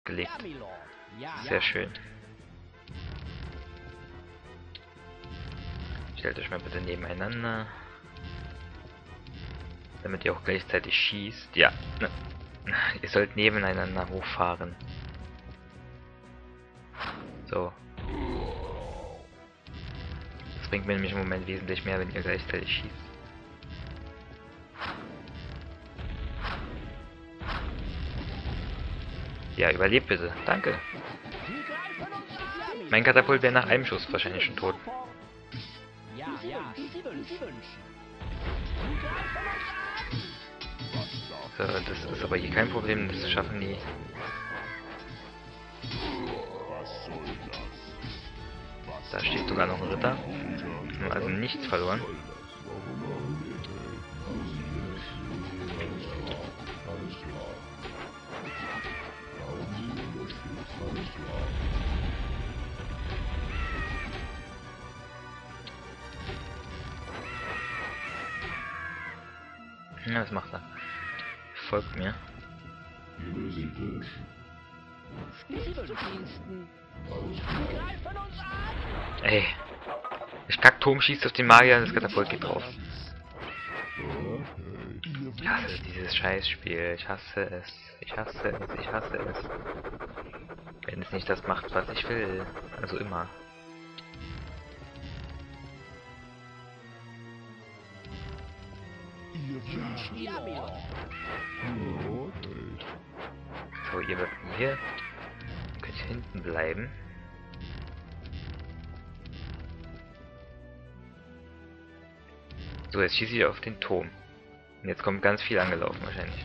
gelegt. Ja, Milord. Ja, Sehr ja. schön. Stellt euch mal bitte nebeneinander. Damit ihr auch gleichzeitig schießt. Ja, ne. Ihr sollt nebeneinander hochfahren. So. Das bringt mir nämlich im Moment wesentlich mehr, wenn ihr gleichzeitig schießt. Ja, überlebt bitte. Danke. Sie greifen uns an. Mein Katapult wäre nach einem Schuss wahrscheinlich schon tot. Ja, ja, wie Sie wünschen. Sie greifen uns an. So, das ist aber hier kein Problem, das schaffen die. Da steht sogar noch ein Ritter. Haben also nichts verloren. Ja, was macht er? Folgt mir. Wie Sie wünschen. Sie greifen uns an. Ey. Der Kackturm schießt auf den Magier und das Katapult geht drauf. Ich hasse dieses Scheißspiel. Ich hasse es. Ich hasse es. Ich hasse es. Wenn es nicht das macht, was ich will. Also immer. Ja, Milord. So, ihr bleibt hier. Könnt ihr hinten bleiben. So, jetzt schieße ich auf den Turm. Und jetzt kommt ganz viel angelaufen wahrscheinlich.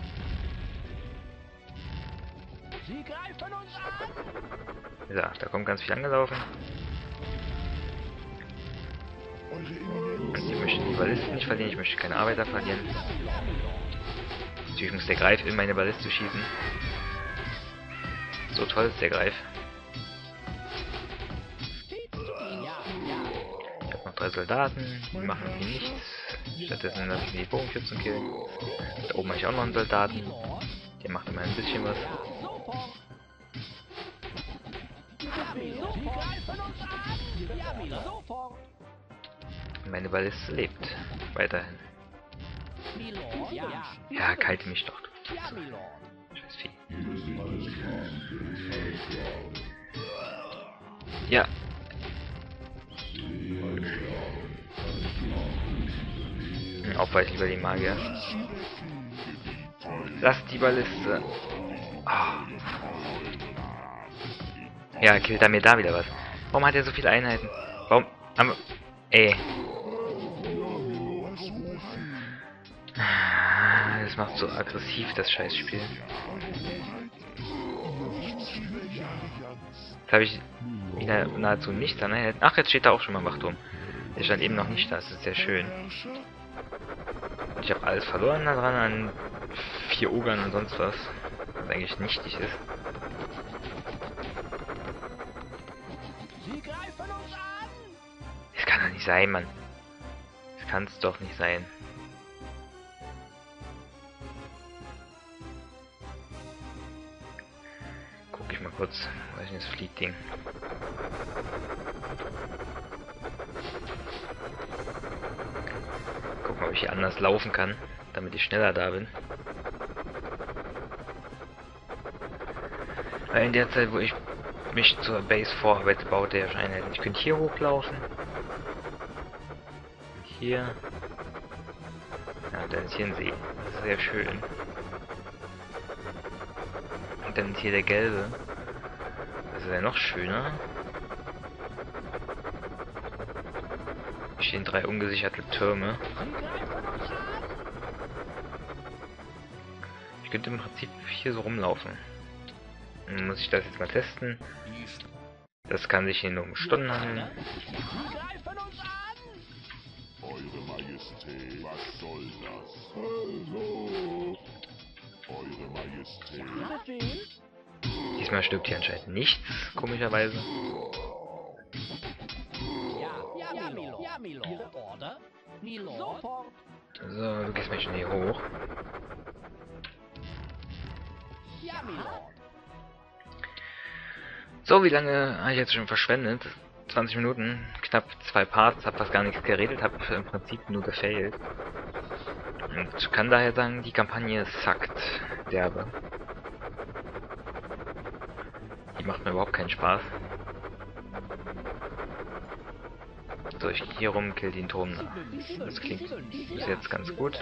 Sie greifen uns an. Ja, da kommt ganz viel angelaufen. Und ich möchte die Ballisten nicht verlieren, ich möchte keine Arbeiter verlieren. Natürlich muss der Greif in meine Balliste schießen. So toll ist der Greif. Ich habe noch 3 Soldaten, die machen hier nichts. Stattdessen lasse ich die Bogenschützen killen. Da oben habe ich auch noch einen Soldaten. Der macht immer ein bisschen was. Sie greifen uns an. Ja, Milord. Sofort. Meine Balliste lebt. Weiterhin. Milord. Ja. Ja, kalte mich doch. Ja, Milord. Scheiß Vieh. Ja. Aufweich lieber die Magier. Lass die Balliste. Ah. Ja, killt er mir da wieder was. Warum hat er so viele Einheiten? Warum? Aber. Ey. Das macht so aggressiv, das Scheißspiel. Jetzt habe ich wieder nahezu nichts an Einheiten. Ach, jetzt steht da auch schon mal ein Wachturm. Der stand eben noch nicht da, das ist sehr schön. Und ich habe alles verloren da dran an 4 Ogern und sonst was. Was eigentlich nichtig ist. Sie greifen uns an. Das kann doch nicht sein, Mann. Das kann es doch nicht sein. Guck ich mal kurz. Weiß nicht, das Fliegding. Gucken, ob ich hier anders laufen kann, damit ich schneller da bin. Weil in der Zeit, wo ich mich zur Base vorarbeite, baut der schon Einheiten. Ich könnte hier hochlaufen. Hier. Ja, dann ist hier ein See. Das ist sehr schön. Und dann ist hier der gelbe. Das ist ja noch schöner. Hier stehen 3 ungesicherte Türme. Ich könnte im Prinzip hier so rumlaufen. Dann muss ich das jetzt mal testen. Das kann sich hier nur um Stunden handeln. Sie greifen uns an. Eure Majestät, was soll das? Hallo! Eure Majestät. Befehl. Diesmal stirbt hier anscheinend nichts, komischerweise. Ja, Milord. Ja, Milord. Ihre Order? Milord. Sofort. So, du gehst mal schon hier hoch. Ja, Milord. So, wie lange habe ich jetzt schon verschwendet? 20 Minuten, knapp 2 Parts, habe fast gar nichts geredet, habe im Prinzip nur gefailt. Und kann daher sagen, die Kampagne sackt derbe. Die macht mir überhaupt keinen Spaß. So, ich gehe hier rum, kill den Turm nach. Das klingt bis jetzt ganz gut.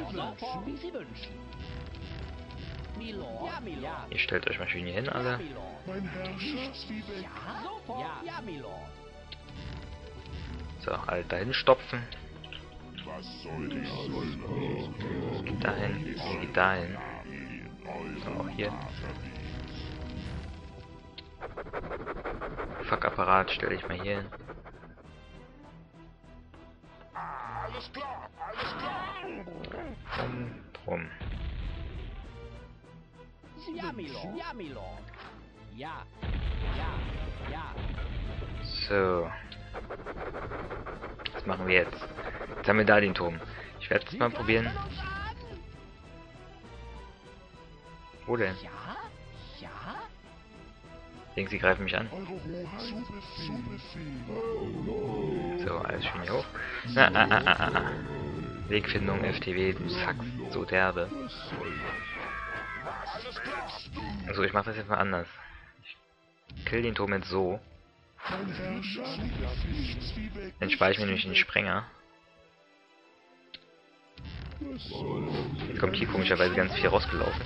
Ihr stellt euch mal schön hier hin, alle. Mein Herrschaftszwiebeck. So, alle dahin stopfen. Was soll das? Geht dahin, ihr geht dahin. So, auch hier. Fuck-Apparat stelle ich mal hier hin. Alles klar, alles klar. Drum. So. Was machen wir jetzt? Jetzt haben wir da den Turm. Ich werde es mal probieren. Wo denn? Denken Sie greifen mich an. Eure Hoheit, zu Befehl. So, alles schön hier hoch. Wegfindung, FTW, du sackst so derbe. Also ich mache das jetzt mal anders. Ich kill den Turm jetzt so. Mein Herrschaftszwiebeck. Dann spare ich mir nämlich den Sprenger. Jetzt kommt hier komischerweise ganz viel rausgelaufen.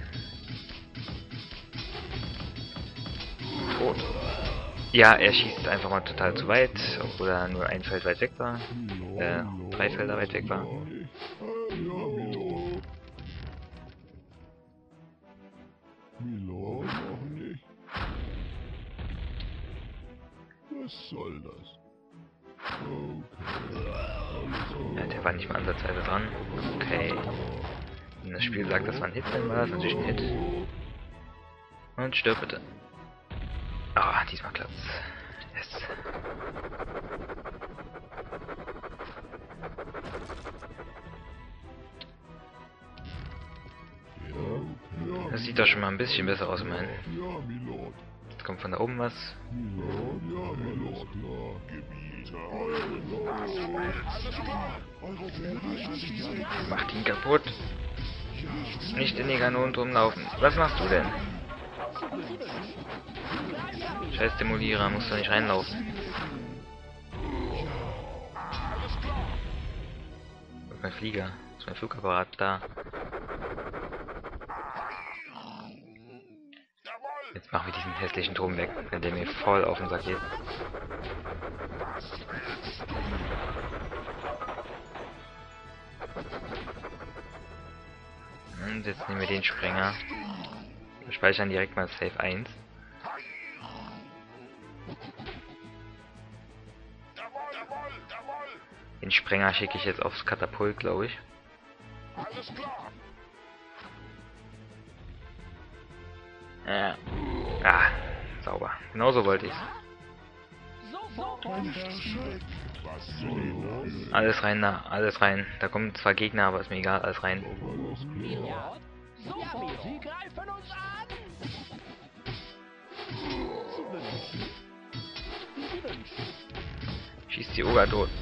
Tot. Ja, er schießt einfach mal total zu weit, obwohl er nur ein Feld weit weg war. 3 Felder weit weg war. Milo, noch nicht. Was soll das? Okay. Ja, der war nicht mal ansatzweise dran. Okay. Wenn das Spiel sagt, das war ein Hit, dann war das natürlich ein Hit. Und stirb bitte. Ah, diesmal klappt's. Yes. Das sieht doch schon mal ein bisschen besser aus, immerhin. Ja, Milord. Jetzt kommt von da oben was. Milord, ja, Milord, klar. Gebiete, alles klar. Eure Hoheit, Macht ihn kaputt. Nicht in die Kanonenturm laufen. Was machst du denn? Scheiß Demolierer, musst du nicht reinlaufen. Wo ist mein Flieger? Wo ist mein Flugapparat? Da. Jetzt machen wir diesen hässlichen Turm weg, wenn der mir voll auf den Sack geht. Und jetzt nehmen wir den Sprenger. Wir speichern direkt mal Save 1. Den Sprenger schicke ich jetzt aufs Katapult, glaube ich. alles klar. Ja. Ah, sauber. Genauso wollte ich's. Mein Herrschaft. Was soll das? Alles rein da, alles rein. Da kommen zwar Gegner, aber ist mir egal, alles rein. Sie greifen uns an! Schießt die Oger tot.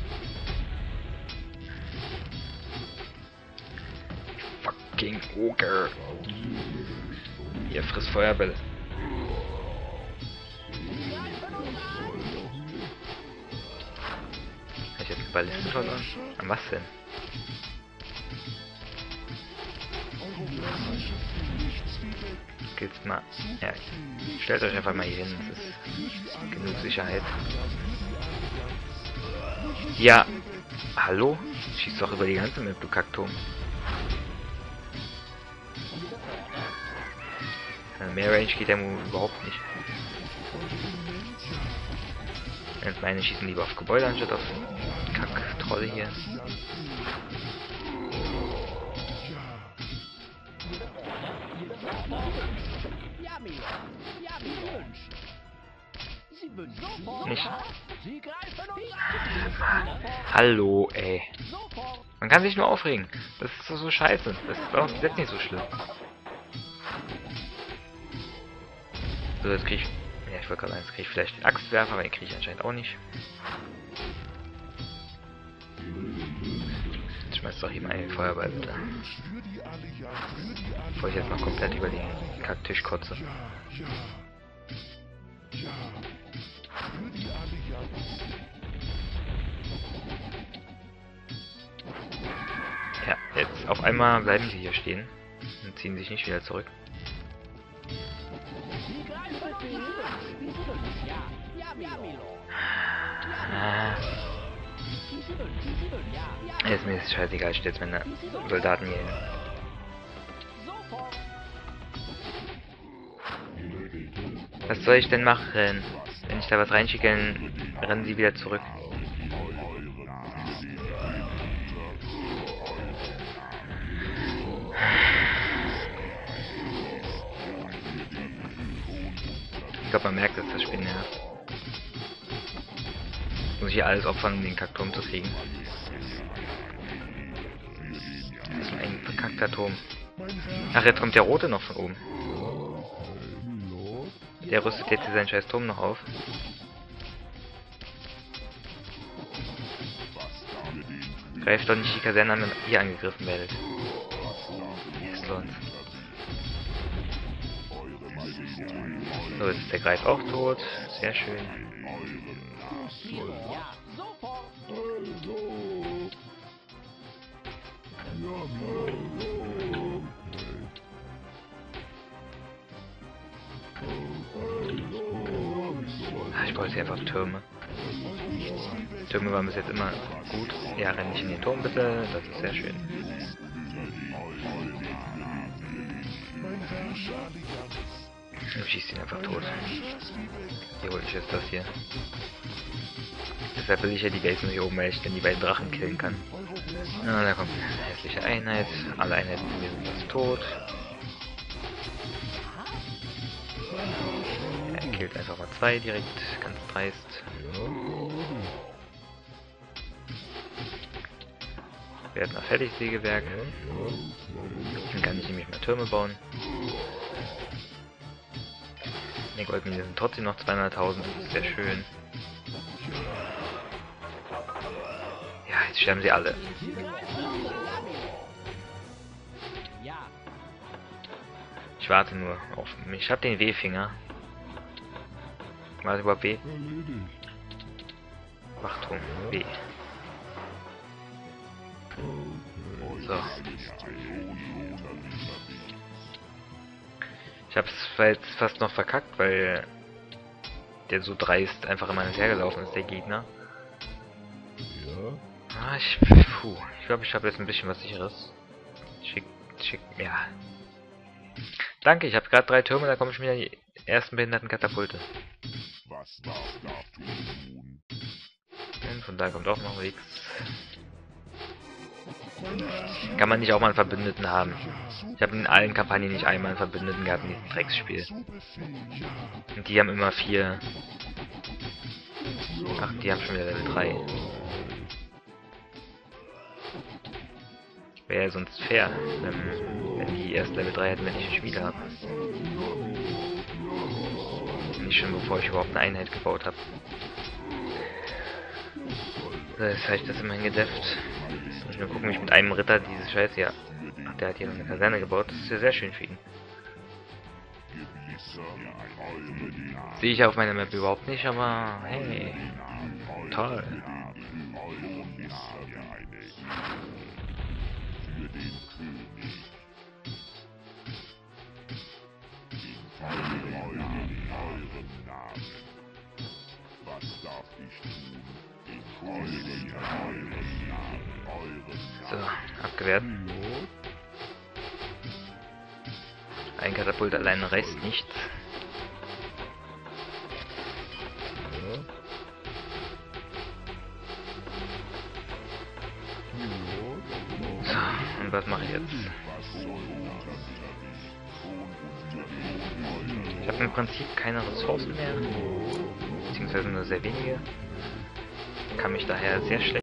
Fucking Oger. Ihr frisst Feuerbälle. Hab ich jetzt einen Ballisten verloren? An was denn? Geht's mal. Ja, stellt euch einfach mal hier hin. Das ist genug Sicherheit. Ja. Hallo? Schießt doch über die ganze Map, du Kackturm. Mehr Range geht der Move überhaupt nicht. Jetzt meine schießen lieber auf Gebäude anstatt auf Kack-Trolle hier. Nicht. Hallo, ey. Man kann sich nur aufregen. Das ist doch so scheiße. Das ist auch jetzt nicht so schlimm. So, jetzt krieg ich Ja, ich wollte gerade sagen, jetzt kriege ich vielleicht den Axtwerfer, aber den kriege ich anscheinend auch nicht. Jetzt schmeißt doch hier mal einen Feuerball bitte. Bevor ich jetzt noch komplett über den Kacktisch kotze. Ja, jetzt auf einmal bleiben sie hier stehen und ziehen sich nicht wieder zurück. Ist mir jetzt scheißegal, ich stelle jetzt meine Soldaten hier hin. Was soll ich denn machen? Wenn ich da was reinschicke, dann rennen sie wieder zurück. Ich glaube, man merkt, dass das Spiel nervt. Muss ich hier alles opfern, um den Kackturm zu kriegen. Das ist ein verkackter Turm. Ach, jetzt kommt der Rote noch von oben. Der rüstet jetzt hier seinen scheiß Turm noch auf. Greift doch nicht die Kaserne an, wenn ihr angegriffen werdet. Excellent. So, jetzt ist der Greif auch tot. Sehr schön. Ich wollte einfach Türme. Türme waren bis jetzt immer gut. Ja, renn nicht in den Turm bitte. Das ist sehr schön. Du schießt ihn einfach tot. Hier hole ich jetzt das hier. Deshalb will ich ja die Base nur hier oben, weil ich dann die beiden Drachen killen kann. Ah, da kommt eine hässliche Einheit. Alle Einheiten von mir sind jetzt tot. Er killt einfach mal zwei direkt, ganz dreist. Wir werden ein Fertigsägewerk. Dann kann ich nämlich mal Türme bauen. Die Goldmine sind trotzdem noch 200.000, das ist sehr schön. Ja, jetzt sterben sie alle. Ich warte nur auf mich. Ich habe den W-Finger. Warte überhaupt W? Wachturm, W. So. Ich hab's jetzt fast noch verkackt, weil der so dreist einfach immer hinterhergelaufen ist, der Gegner. Ah, ich glaube, ich habe jetzt ein bisschen was Sicheres. Ja. Danke, ich habe gerade 3 Türme, da kommen schon wieder die ersten behinderten Katapulte. Und von da kommt auch noch nichts. Kann man nicht auch mal einen Verbündeten haben? Ich habe in allen Kampagnen nicht einmal einen Verbündeten gehabt in diesem Drecksspiel. Und die haben immer 4. Ach, die haben schon wieder Level 3. Wäre ja sonst fair, wenn die erst Level 3 hätten, wenn ich ein Spiel habe. Nicht schon bevor ich überhaupt eine Einheit gebaut habe. Das habe ich das immerhin gedefft. Ich nur gucken, wie ich mit einem Ritter diese Scheiße hier. Ach, der hat hier noch eine Kaserne gebaut. Das ist ja sehr schön für ihn. Sehe ich auf meiner Map überhaupt nicht, aber hey. Toll. So, abgewehrt. Ein Katapult alleine reißt nichts. So, und was mache ich jetzt? Ich habe im Prinzip keine Ressourcen mehr, beziehungsweise nur sehr wenige. Kann mich daher sehr schlecht